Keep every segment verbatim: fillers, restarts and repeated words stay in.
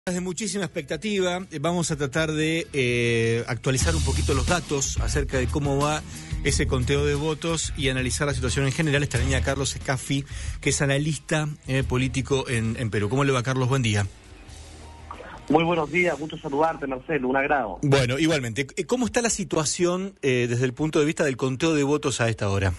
De muchísima expectativa, vamos a tratar de eh, actualizar un poquito los datos acerca de cómo va ese conteo de votos y analizar la situación en general. Esta línea Carlos Escaffi, que es analista eh, político en, en Perú. ¿Cómo le va, Carlos? Buen día. Muy buenos días, gusto saludarte, Marcelo, un agrado. Bueno, igualmente, ¿cómo está la situación eh, desde el punto de vista del conteo de votos a esta hora?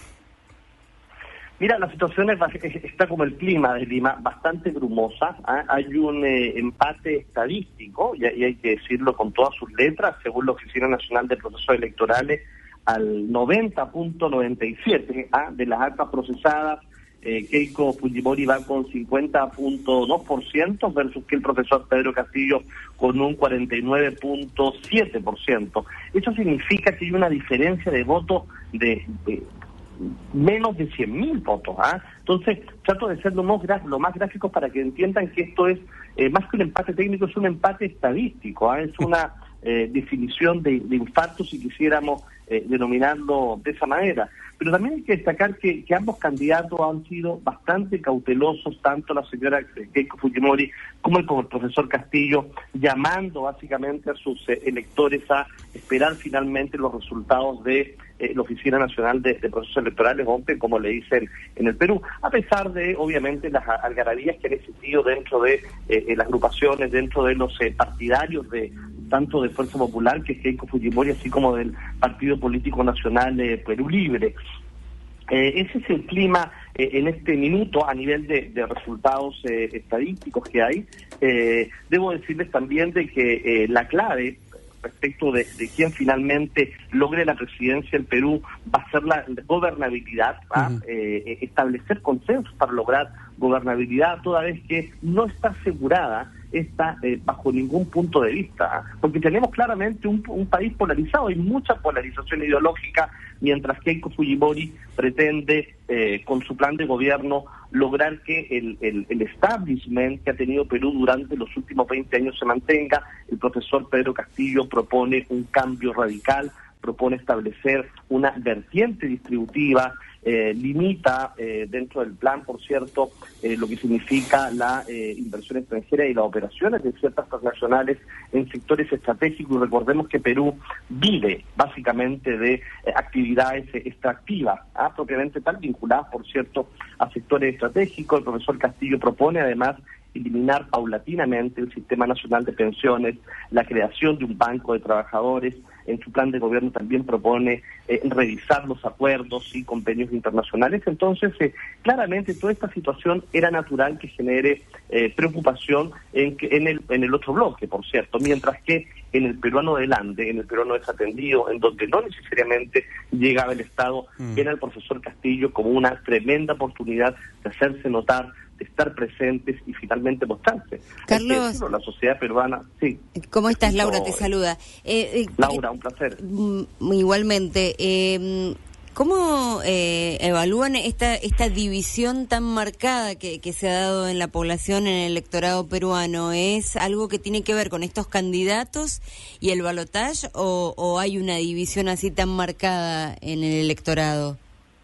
Mira, la situación es, está como el clima de Lima, bastante brumosa. ¿eh? Hay un eh, empate estadístico, y, y hay que decirlo con todas sus letras, según la Oficina Nacional de Procesos Electorales, al noventa punto noventa y siete ¿eh? de las actas procesadas. Eh, Keiko Fujimori va con cincuenta punto dos por ciento versus que el profesor Pedro Castillo con un cuarenta y nueve punto siete por ciento. Eso significa que hay una diferencia de votos de... de menos de cien mil votos. ¿ah? Entonces, trato de ser lo más, lo más gráfico para que entiendan que esto es, eh, más que un empate técnico, es un empate estadístico. ¿ah? Es una eh, definición de, de infarto, si quisiéramos eh, denominarlo de esa manera. Pero también hay que destacar que, que ambos candidatos han sido bastante cautelosos, tanto la señora Keiko Fujimori como el, como el profesor Castillo, llamando básicamente a sus eh, electores a esperar finalmente los resultados de eh, la Oficina Nacional de, de Procesos Electorales, O M P E, como le dicen en el Perú, a pesar de, obviamente, las algarabías que han existido dentro de eh, las agrupaciones, dentro de los eh, partidarios de tanto de Fuerza Popular, que es Keiko Fujimori, así como del Partido Político Nacional de Perú Libre. Eh, ese es el clima eh, en este minuto a nivel de, de resultados eh, estadísticos que hay. Eh, debo decirles también de que eh, la clave respecto de, de quién finalmente logre la presidencia del Perú va a ser la gobernabilidad, ¿va? Uh-huh. eh, establecer consensos para lograr gobernabilidad, toda vez que no está asegurada está eh, bajo ningún punto de vista, ¿eh? porque tenemos claramente un, un país polarizado, hay mucha polarización ideológica, mientras Keiko Fujimori pretende, eh, con su plan de gobierno, lograr que el, el, el establishment que ha tenido Perú durante los últimos veinte años se mantenga. El profesor Pedro Castillo propone un cambio radical, propone establecer una vertiente distributiva, eh, limita eh, dentro del plan, por cierto, eh, lo que significa la eh, inversión extranjera y las operaciones de ciertas transnacionales en sectores estratégicos. Y recordemos que Perú vive básicamente de eh, actividades eh, extractivas, ¿ah? propiamente tal, vinculadas, por cierto, a sectores estratégicos. El profesor Castillo propone además eliminar paulatinamente el Sistema Nacional de Pensiones, la creación de un banco de trabajadores. En su plan de gobierno también propone eh, revisar los acuerdos y convenios internacionales. Entonces, eh, claramente toda esta situación era natural que genere eh, preocupación en, que, en, el, en el otro bloque, por cierto, mientras que en el peruano del Ande, en el peruano desatendido, en donde no necesariamente llegaba el Estado, mm. era el profesor Castillo como una tremenda oportunidad de hacerse notar, de estar presentes y finalmente mostrarse. Carlos, decirlo, la sociedad peruana, sí. ¿Cómo estás, Laura? Te saluda. Eh, eh, Laura, un placer. Igualmente. Eh, ¿Cómo eh, evalúan esta esta división tan marcada que, que se ha dado en la población, en el electorado peruano? ¿Es algo que tiene que ver con estos candidatos y el balotaje o, o hay una división así tan marcada en el electorado?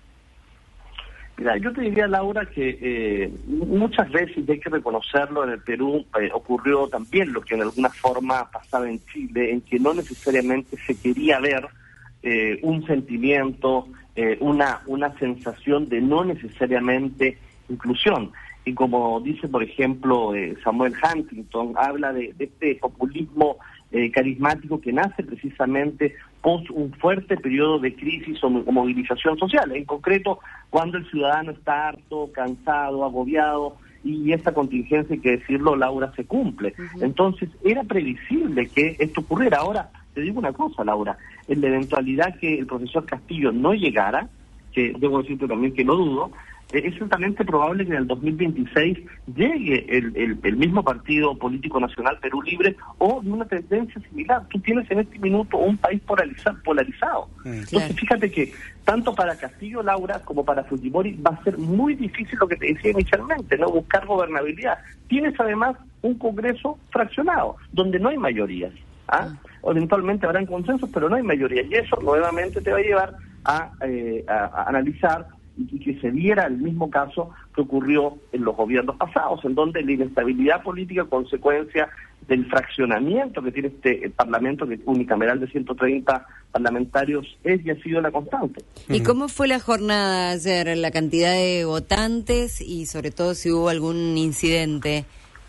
Mira, yo te diría, Laura, que eh, muchas veces, hay que reconocerlo, en el Perú eh, ocurrió también lo que en alguna forma pasaba en Chile, en que no necesariamente se quería ver eh, un sentimiento, eh, una, una sensación de no necesariamente inclusión. Y como dice, por ejemplo, eh, Samuel Huntington, habla de, de este populismo eh, carismático que nace precisamente post un fuerte periodo de crisis o, o movilización social, en concreto cuando el ciudadano está harto, cansado, agobiado, y esta contingencia, hay que decirlo, Laura, se cumple. Uh-huh. Entonces, era previsible que esto ocurriera. Ahora, te digo una cosa, Laura, en la eventualidad que el profesor Castillo no llegara, que debo decirte también que lo dudo, es altamente probable que en el dos mil veintiséis llegue el, el, el mismo partido político nacional, Perú Libre, o una tendencia similar. Tú tienes en este minuto un país polarizado. polarizado. Sí, Entonces, claro. Fíjate que tanto para Castillo, Laura, como para Fujimori va a ser muy difícil lo que te decía inicialmente, no buscar gobernabilidad. Tienes además un Congreso fraccionado, donde no hay mayorías. ¿ah? Ah. Eventualmente habrán consensos, pero no hay mayoría. Y eso nuevamente te va a llevar a, eh, a, a analizar y que se diera el mismo caso que ocurrió en los gobiernos pasados, en donde la inestabilidad política, consecuencia del fraccionamiento que tiene este el Parlamento, que es unicameral de ciento treinta parlamentarios, es y ha sido la constante. ¿Y cómo fue la jornada ayer? ¿La cantidad de votantes y sobre todo si hubo algún incidente?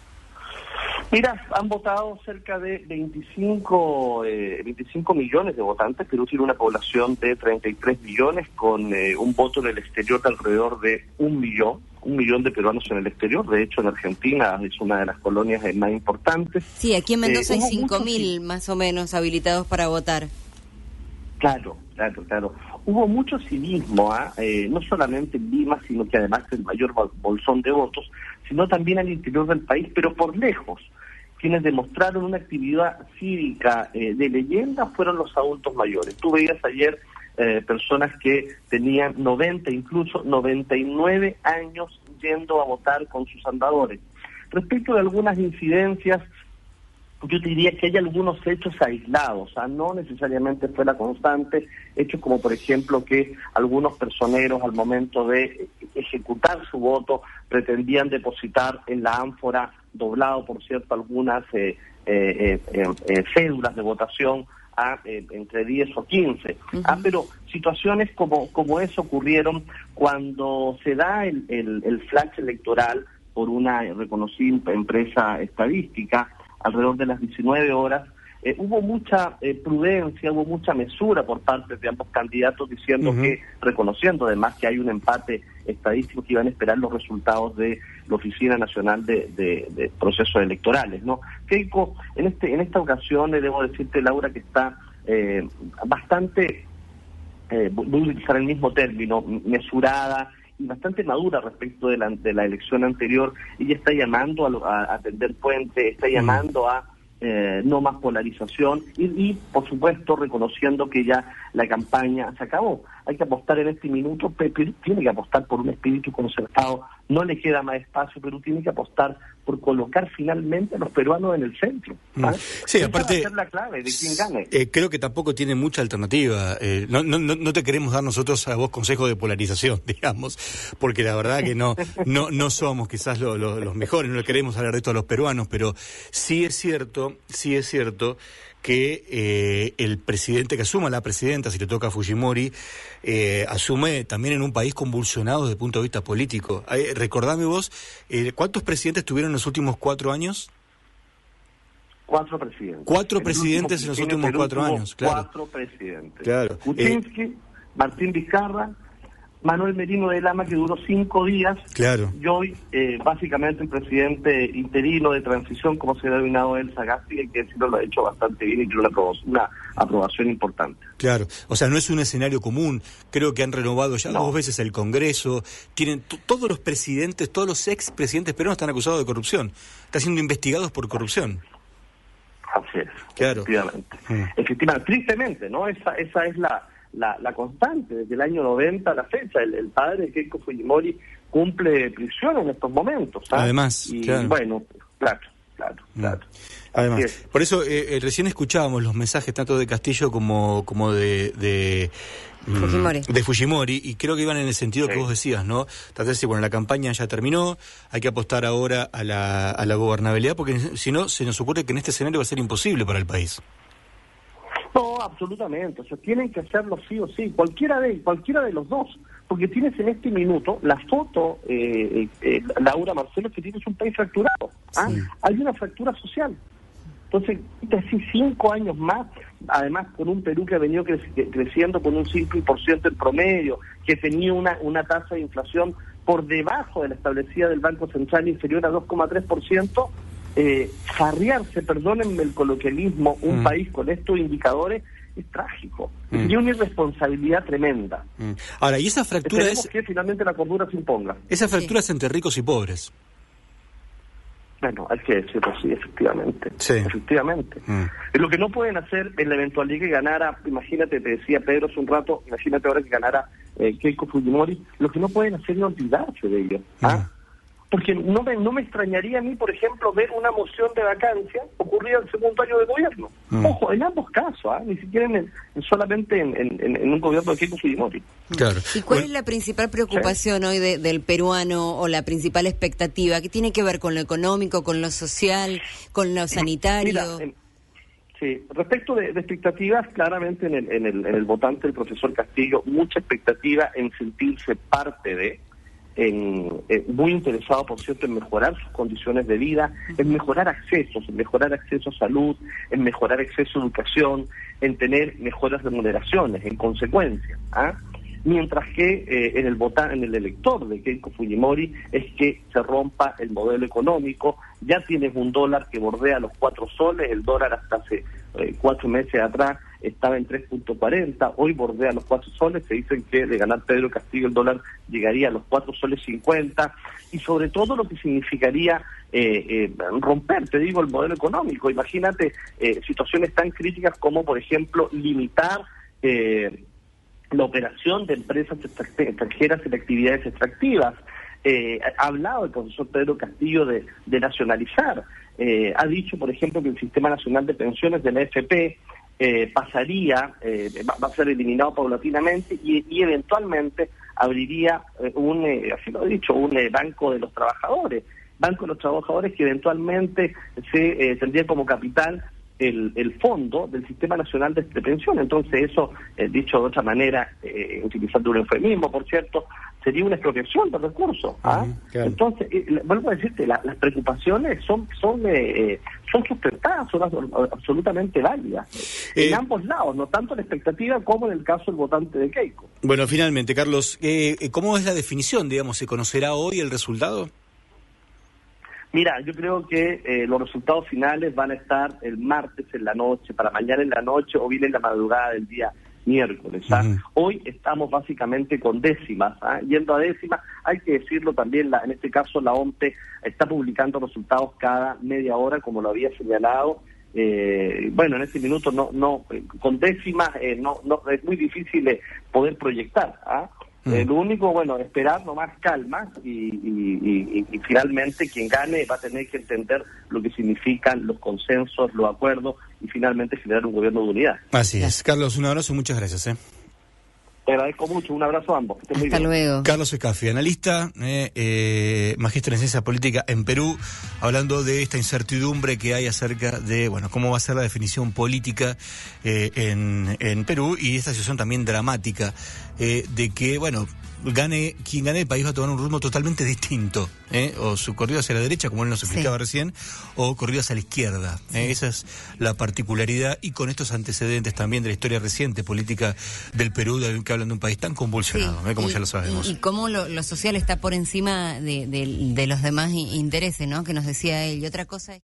Mira, han votado cerca de veinticinco, eh, veinticinco millones de votantes. Perú tiene una población de treinta y tres millones con eh, un voto en el exterior de alrededor de un millón, un millón de peruanos en el exterior. De hecho, en Argentina es una de las colonias eh, más importantes. Sí, aquí en Mendoza eh, hay cinco mil más o menos habilitados para votar. Claro, claro, claro. Hubo mucho civismo, ¿eh? Eh, no solamente en Lima, sino que además el mayor bolsón de votos, sino también al interior del país, pero por lejos. Quienes demostraron una actividad cívica eh, de leyenda fueron los adultos mayores. Tú veías ayer eh, personas que tenían noventa, incluso noventa y nueve años yendo a votar con sus andadores. Respecto de algunas incidencias, yo te diría que hay algunos hechos aislados, ¿ah? No necesariamente fue la constante, hechos como por ejemplo que algunos personeros al momento de ejecutar su voto pretendían depositar en la ánfora, doblado por cierto algunas eh, eh, eh, eh, cédulas de votación a eh, entre diez o quince. Uh-huh. Ah, pero situaciones como, como eso ocurrieron cuando se da el, el, el flash electoral por una reconocida empresa estadística alrededor de las diecinueve horas. Eh, hubo mucha eh, prudencia, hubo mucha mesura por parte de ambos candidatos, diciendo uh-huh. que, reconociendo además que hay un empate estadístico, que iban a esperar los resultados de la Oficina Nacional de, de, de Procesos Electorales, ¿no? Keiko, en este en esta ocasión, eh, debo decirte, Laura, que está eh, bastante, eh, voy a utilizar el mismo término, mesurada y bastante madura respecto de la, de la elección anterior. Ella está llamando a, a, a tender puentes, está llamando a eh, no más polarización y, y, por supuesto, reconociendo que ya la campaña se acabó. Hay que apostar en este minuto, Perú tiene que apostar por un espíritu concertado, no le queda más espacio, Perú tiene que apostar por colocar finalmente a los peruanos en el centro. ¿Ah? Sí, esa aparte, va a ser la clave de quién gane. Eh, creo que tampoco tiene mucha alternativa. Eh, no, no, no te queremos dar nosotros a vos consejos de polarización, digamos, porque la verdad que no no no somos quizás lo, lo, los mejores, no le queremos hablar de esto a los peruanos, pero sí es cierto, sí es cierto que eh, el presidente que asuma, la presidenta, si le toca a Fujimori, eh, asume también en un país convulsionado desde el punto de vista político. Eh, recordame vos, eh, ¿cuántos presidentes tuvieron en los últimos cuatro años? Cuatro presidentes. Cuatro el presidentes en los últimos Perú cuatro años, claro. Cuatro presidentes. Claro. Kuczynski, eh, Martín Vizcarra, Manuel Merino de Lama, que duró cinco días. Claro. Y hoy, eh, básicamente, el presidente interino de transición, como se ha denominado él, Sagasti, que sí lo ha hecho bastante bien y tiene una, una aprobación importante. Claro. O sea, no es un escenario común. Creo que han renovado ya no. dos veces el Congreso. Tienen t- todos los presidentes, todos los expresidentes peruanos están acusados de corrupción. Están siendo investigados por corrupción. Así es. Claro. Efectivamente. Mm. Efectivamente. Tristemente, ¿no? Esa, esa es la... La, la constante, desde el año noventa a la fecha. El, el padre de Keiko Fujimori cumple prisión en estos momentos, ¿sabes? Además, y claro. bueno, claro, claro, claro. Además, por eso eh, eh, recién escuchábamos los mensajes tanto de Castillo como como de de, Fujimori. de Fujimori, y creo que iban en el sentido sí. que vos decías, ¿no? Tratar de decir, bueno, la campaña ya terminó, hay que apostar ahora a la, a la gobernabilidad, porque si no, se nos ocurre que en este escenario va a ser imposible para el país. No, absolutamente. O sea, tienen que hacerlo sí o sí, cualquiera de cualquiera de los dos, porque tienes en este minuto la foto, eh, eh, Laura, Marcelo, que tienes un país fracturado. ¿Ah? Sí. Hay una fractura social. Entonces, así cinco años más, además con un Perú que ha venido cre- creciendo con un cinco por ciento en promedio, que tenía una, una tasa de inflación por debajo de la establecida del Banco Central, inferior a dos coma tres por ciento, Eh, farrearse, perdónenme el coloquialismo, un mm. país con estos indicadores es trágico. Mm. Sería una irresponsabilidad tremenda. Mm. Ahora, y esa fractura Esperemos es... que finalmente la cordura se imponga. Esa fractura sí. es entre ricos y pobres. Bueno, hay que decirlo así, efectivamente. Sí. Efectivamente. Mm. Lo que no pueden hacer en la eventualidad que ganara, imagínate, te decía Pedro hace un rato, imagínate ahora que ganara eh, Keiko Fujimori, lo que no pueden hacer es olvidarse de ello. ¿Ah? Mm. porque no me, no me extrañaría a mí, por ejemplo, ver una moción de vacancia ocurrida el segundo año de gobierno. Mm. Ojo, en ambos casos, ¿eh? Ni siquiera en, en solamente en, en, en un gobierno de Keiko Fujimori. Claro. ¿Y cuál bueno, es la principal preocupación sí. hoy de, del peruano o la principal expectativa? ¿Qué tiene que ver con lo económico, con lo social, con lo sanitario? Mira, en, sí, respecto de, de expectativas, claramente en el, en, el, en el votante del profesor Castillo, mucha expectativa en sentirse parte de... En, eh, muy interesado, por cierto, en mejorar sus condiciones de vida, en mejorar accesos, en mejorar acceso a salud, en mejorar acceso a educación, en tener mejores remuneraciones, en consecuencia. ¿ah? Mientras que eh, en el vota, en el elector de Keiko Fujimori es que se rompa el modelo económico. Ya tienes un dólar que bordea los cuatro soles, el dólar hasta hace eh, cuatro meses atrás estaba en tres punto cuarenta, hoy bordea los cuatro soles, se dicen que de ganar Pedro Castillo el dólar llegaría a los cuatro soles cincuenta, y sobre todo lo que significaría eh, eh, romper, te digo, el modelo económico. Imagínate eh, situaciones tan críticas como, por ejemplo, limitar eh, la operación de empresas extranjeras en actividades extractivas. Eh, ha hablado el profesor Pedro Castillo de, de nacionalizar, eh, ha dicho, por ejemplo, que el Sistema Nacional de Pensiones de la A F P Eh, pasaría, eh, va, va a ser eliminado paulatinamente y, y eventualmente abriría eh, un, eh, así lo he dicho, un eh, banco de los trabajadores, banco de los trabajadores que eventualmente se eh, tendría como capital el, el fondo del Sistema Nacional de, de Pensión. Entonces eso, eh, dicho de otra manera, eh, utilizando un eufemismo, por cierto, sería una expropiación de recursos. ¿ah? Uh-huh, claro. Entonces, eh, vuelvo a decirte, la, las preocupaciones son son eh, son sustentadas, son absolutamente válidas. Eh, en ambos lados, no tanto la expectativa como en el caso del votante de Keiko. Bueno, finalmente, Carlos, eh, ¿cómo es la definición? Digamos, ¿se conocerá hoy el resultado? Mira, yo creo que eh, los resultados finales van a estar el martes en la noche, para mañana en la noche o bien en la madrugada del día miércoles. ¿ah? Uh-huh. Hoy estamos básicamente con décimas, ¿ah? yendo a décimas. Hay que decirlo también, la, en este caso la O M P E está publicando resultados cada media hora, como lo había señalado. Eh, bueno, en este minuto no, no, con décimas eh, no, no es muy difícil eh, poder proyectar. ¿ah? Mm. Eh, lo único, bueno, esperar nomás calma y, y, y, y finalmente quien gane va a tener que entender lo que significan los consensos, los acuerdos y finalmente generar un gobierno de unidad. Así es. Carlos, un abrazo y muchas gracias. ¿eh? Te agradezco mucho, un abrazo a ambos. Que Hasta muy bien. luego. Carlos Escaffi, analista, eh, eh, magíster en ciencia política en Perú, hablando de esta incertidumbre que hay acerca de, bueno, cómo va a ser la definición política eh, en, en Perú y esta situación también dramática eh, de que, bueno, gane quien gane el país va a tomar un rumbo totalmente distinto, ¿eh? o su corrido hacia la derecha, como él nos explicaba sí. recién, o corrido hacia la izquierda. ¿eh? Sí. Esa es la particularidad, y con estos antecedentes también de la historia reciente política del Perú, de, que hablan de un país tan convulsionado, sí. ¿eh? como y, ya lo sabemos. Y, y cómo lo, lo social está por encima de, de, de los demás intereses, ¿no? Que nos decía él. Y otra cosa es